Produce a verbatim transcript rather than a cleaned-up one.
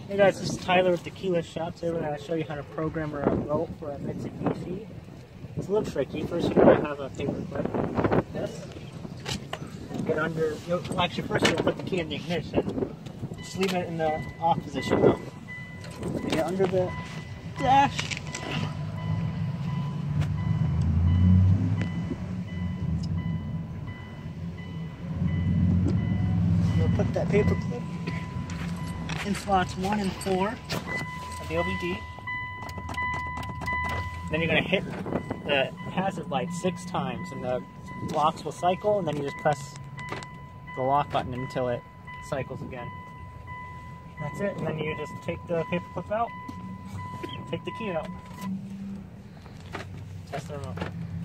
Hey guys, this is Tyler with the Keyless Shop. Today we're going to show you how to program a remote for a Mitsubishi. It's a little tricky. First you're going to have a paper clip like this. Get under, you'll, well, actually first you'll put the key in the ignition. Just leave it in the off position though. Get under the dash. You'll put that paper clip in slots one and four of the L V D. Then you're going to hit the hazard light six times and the locks will cycle, and then you just press the lock button until it cycles again. That's it, and then you just take the paper clip out, take the key out, test the remote.